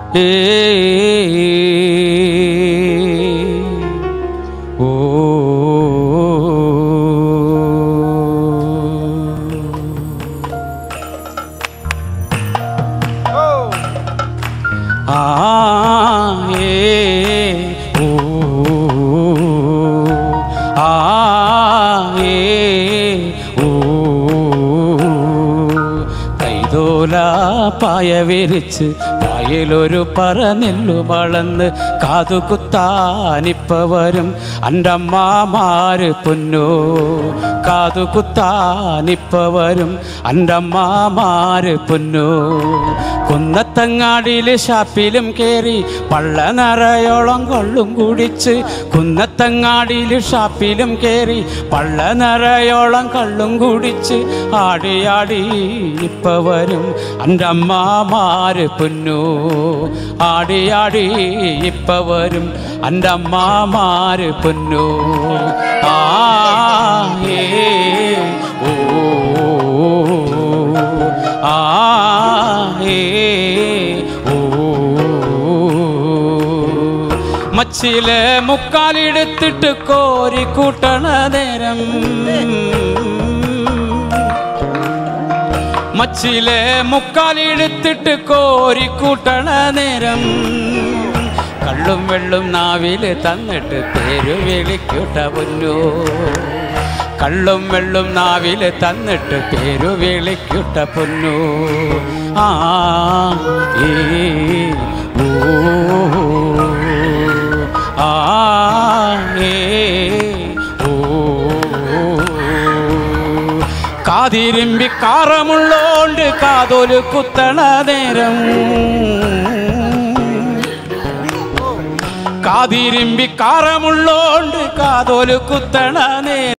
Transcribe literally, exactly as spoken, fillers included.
ഏ ഓ ആ ഏ ഓ ആ ഏ ഓ കൈതോല പായ വിരിച്ച് പായലൊരു പറനെല്ലു വളർന്ന് കാതുകുത്താനിപ്പ വരും അൻ്റമ്മാമാര് പൊന്നോ കാതുകുത്താനിപ്പ വരും അൻ്റമ്മാമാര് പൊന്നോ കുന്നത്തങ്ങാടിയിലെ ഷാപ്പിലും കയറി പള്ള നിറയോളം കൊള്ളും കുടിച്ച് കുന്നത്തങ്ങാടിയിലെ ഷാപ്പിലും കയറി പള്ള നിറയോളം കള്ളും കുടിച്ച് ആടിയാടി ഇപ്പ വരും അൻ്റമ്മാമാര് പൊന്നോ ആടിയാടി ഇപ്പ വരും അൻ്റമ്മാമാര് പൊന്നോ ആ ഏ ഓ ആ ഏ ഓ മച്ചിലെ മുക്കാലെടുത്തിട്ട് കോരി കൂട്ടണ നേരം മച്ചിലെ മുക്കാലെടുത്തിട്ട് കോരി കൂട്ടണ നേരം കള്ളും വെള്ളും നാവില് തന്നിട്ട് പേരു വിളിക്കൂട്ട പൊന്നോ കള്ളും വെള്ളും നാവില് തന്നിട്ട് പേരു വിളിക്കൂട്ട പൊന്നോ ആ ഏ ഓ ആ ഏ ഓ കാതിരുമ്പി കാറമുള്ളോണ്ട് കാതോല് കുത്തണ നേരം കാതിരുമ്പി കാറമുള്ളോണ്ട് കാതോല് കുത്തണ നേരം